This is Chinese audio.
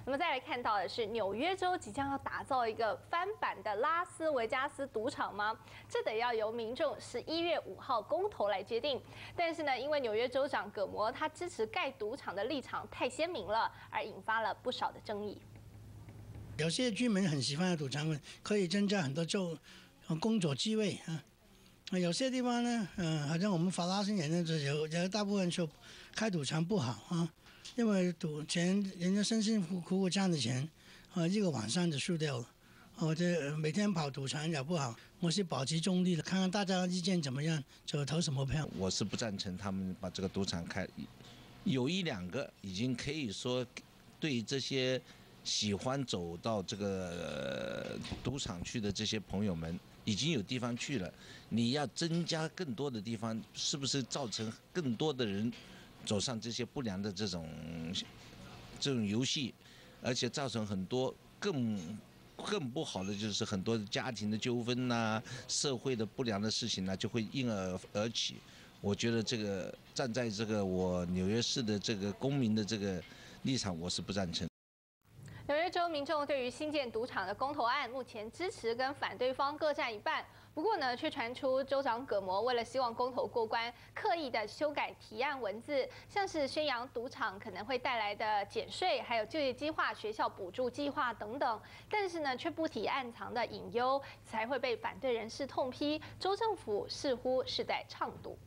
那么再来看到的是，纽约州即将要打造一个翻版的拉斯维加斯赌场吗？这得要由民众11月5号公投来决定。但是呢，因为纽约州长葛摩他支持盖赌场的立场太鲜明了，而引发了不少的争议。 有些居民很喜欢赌场，可以增加很多工作机会啊。有些地方呢，好像我们法拉盛也有大部分说开赌场不好啊，因为赌钱人家辛辛苦苦赚的钱，一个晚上就输掉了。这每天跑赌场也不好，我是保持中立的，看看大家意见怎么样，就投什么票。 我是不赞成他们把这个赌场开，有一两个已经可以说对这些喜欢走到这个赌场去的这些朋友们，已经有地方去了。你要增加更多的地方，是不是造成更多的人走上这些不良的这种游戏，而且造成很多更不好的就是很多家庭的纠纷呐、社会的不良的事情呢，就会因而起。我觉得这个站在这个我纽约市的这个公民的这个立场，我是不赞成。 纽约州民众对于新建赌场的公投案，目前支持跟反对方各占一半。不过呢，却传出州长葛摩为了希望公投过关，刻意的修改提案文字，像是宣扬赌场可能会带来的减税，还有就业计划、学校补助计划等等。但是呢，却不提暗藏的隐忧，才会被反对人士痛批，州政府似乎是在倡赌。